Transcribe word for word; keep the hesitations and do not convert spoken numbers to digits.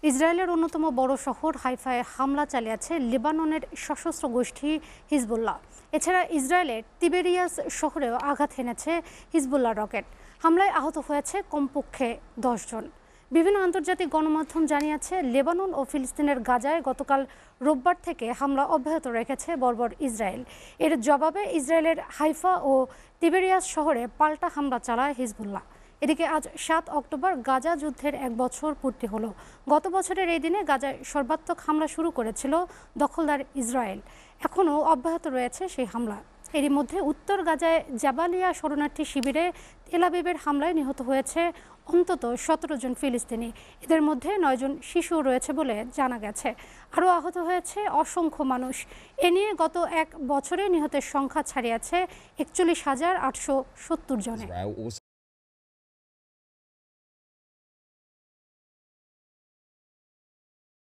ইসরায়েলের অন্যতম বড় শহর হাইফায় হামলা চালিয়েছে লেবাননের সশস্ত্র গোষ্ঠী হিজবুল্লাহ। এছাড়া ইসরায়েলের তিবেরিয়াস শহরেও আঘাত হেনেছে হিজবুল্লাহ রকেট। হামলায় আহত হয়েছে কমপক্ষে দশ জন। বিভিন্ন আন্তর্জাতিক গণমাধ্যম জানিয়েছে, লেবানন ও ফিলিস্তিনের গাজায় গতকাল রোববার থেকে হামলা অব্যাহত রেখেছে বর্বর ইসরায়েল। এর জবাবে ইসরায়েলের হাইফা ও তিবেরিয়াস শহরে পাল্টা হামলা চালায় হিজবুল্লাহ। এদিকে আজ সাত অক্টোবর গাজা যুদ্ধের এক বছর পূর্তি হলো। গত বছরের এই দিনে গাজায় সর্বাত্মক হামলা শুরু করেছিল দখলদার ইসরায়েল। এখনও অব্যাহত রয়েছে সেই হামলা। এরই মধ্যে উত্তর গাজায় জাবালিয়া শরণার্থী শিবিরে তেল আবিবের হামলায় নিহত হয়েছে অন্তত সতেরো জন ফিলিস্তিনি। এদের মধ্যে নয় জন শিশু রয়েছে বলে জানা গেছে। আরও আহত হয়েছে অসংখ্য মানুষ। এ নিয়ে গত এক বছরে নিহতের সংখ্যা ছাড়িয়েছে একচল্লিশ হাজার আটশো সত্তর জনে।